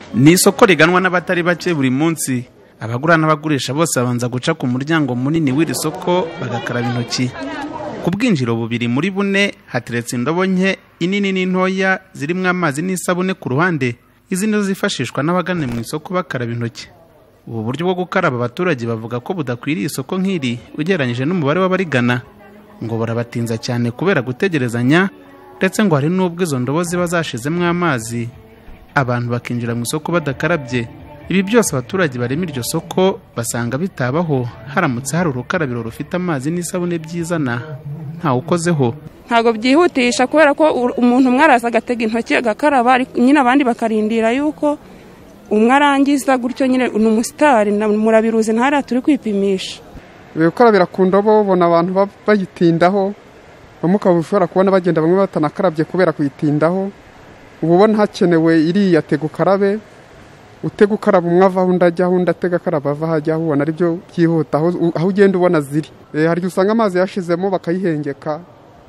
Ni isoko riganwa n'abatari bake buri munsi. Abagura n'abagurisha bose babanza guca ku muryango munini w'iri soko bagakaraba intoki. Ku bwinjiro bubiri muri bune hateretse indobo nke inini n'intoya zirimo amazi n'isabune ku ruhande. Izi nizo zifashishwa n'abagana mu isoko bakaraba intoki. Ubu buryo bwo gukaraba abaturage bavuga ko budakwiriye isoko nk'iri ugereranyije n'umubare w'abarigana. Ngo barabatinza cyane kubera gutegerezanya, ndetse ngo hari n'ubwo izo ndobo ziba zashizemo amazi abantu bakinjira mu isoko badakarabye. Ibi byose abaturage barema iryo soko basanga bitabaho haramutse hari urukarabiro rufite amazi n'isabune byizana ntawe ukozeho. Ntago byihutisha kubera ko umuntu mwaraza agatega intoki agakaraba, nyine abandi bakarindira yuko umwe arangiza gutyo, nyine n'umusitari murabiruzi ntara turi kwipimisha. Gukarabira ku ndobo ubona abantu bayitindaho, bamukaba ushobora kubona bagenda bamwe batanakarabye kubera kuyitindaho. Ubona hakenewe iriya tegukarabe, utegukaraba umwe ava aho ndajya undi ategakaraba ava hajya ubona ari byo byihuta aho ugenda ubona ziri. Hari usanga amazi yashizemo bakayihengeka,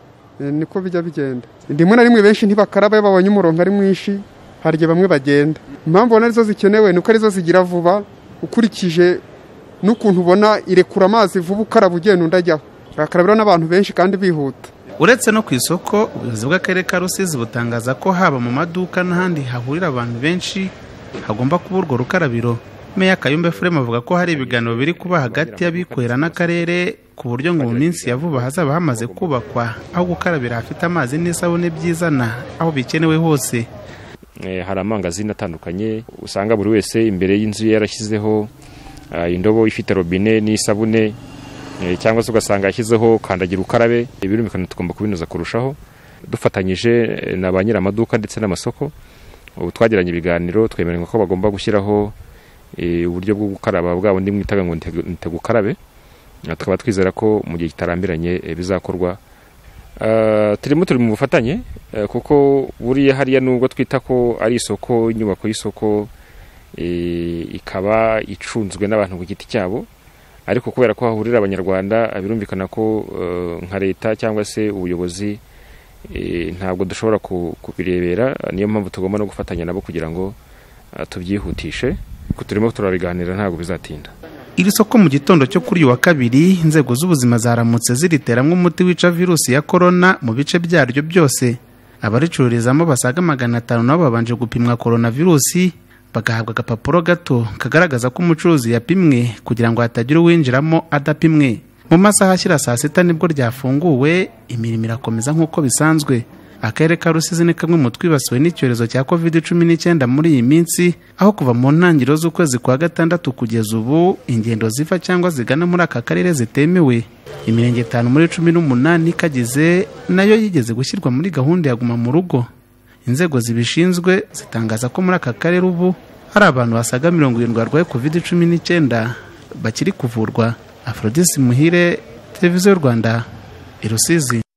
niko bijya bigenda. Rimwe na rimwe benshi ntibakaraba babonye umurongo ari mwinshi, harye bamwe bagenda. Impamvu ubona arizo zikenewe nuko arizo zigira vuba, ukurikije n'ukuntu ubona irekura amazi vuba ukaraba ugenda undajyaho. Bakarabira n'abantu benshi kandi bihuta. Uretse no ku isoko, ubuyobozi bw'akarere ka Rusizi butangaza ko haba mu maduka n'ahandi hahurira abantu benshi hagomba kuba urwo rukarabiro. Meya Kayumba Efuremu avuga ko hari ibiganiro biri kuba hagati y'abikorera n'akarere ku buryo ngo mu minsi ya vuba hazaba hamaze kubakwa aho gukarabira hafite amazi n'isabune byizana aho bikenewe hose. Hari amangazini atandukanye usanga buri wese imbere y'inzu ye yarashyizeho indobo ifite robine n'isabune, cyangwa se ugasanga yashyizeho kandagira ukarabe. Birumvikana tugomba kubinoza kurushaho dufatanyije na ba nyir'amaduka ndetse n'amasoko. Ubu twagiranye ibiganiro twemererwa ko bagomba gushyiraho uburyo bwo gukaraba bwa bundi mwitaga ngo ntegukarabe. Tukaba twizera ko mu gihe kitarambiranye bizakorwa. Turi mu bufatanye kuko buriya hariya nubwo twita ko ari isoko, inyubako y'isoko ikaba icunzwe n'abantu ku giti cyabo, ariko kubera ko hahurira abanyarwanda birumvikana ko nka leta cyangwa se ubuyobozi ntabwo dushobora kubirebera. Niyo mpamvu tugomba no gufatanya nabo kugira ngo tubyihutishe. Turimo turabiganira ntabwo bizatinda. Iri soko mu gitondo cyo kuri wa kabiri inzego z'ubuzima zaramutse ziriteramwe umuti wica virusi ya corona mu bice byaryo byose. Abaricururizamo basaga 500 nabo babanje gupimwa coronavirusi, bagahabwa agapapuro gato kagaragaza ko umucuruzi yapimwe kugira ngo hatagira uwinjiramo adapimwe. Mu masaha ashyira saa 6 nibwo ryafunguwe, imirimo irakomeza nk'uko bisanzwe. Akarere ka Rusizi ni kamwe mu twibasiwe n'icyorezo cya COVID-19 muri iyi minsi, aho kuva mu ntangiriro z'ukwezi kwa gatandatu kugeza ubu ingendo ziva cyangwa zigana muri aka karere zitemewe. Imirenge 5 muri 18 kagize nayo yigeze gushyirwa muri gahunda ya guma mu rugo. Inzego zibishinzwe zitangaza ko muri aka karere ubu hari abantu basaga 70 barwaye COVID-19 bakiri kuvurwa. Aphrodis Muhire, Televiziyo Rwanda, i Rusizi.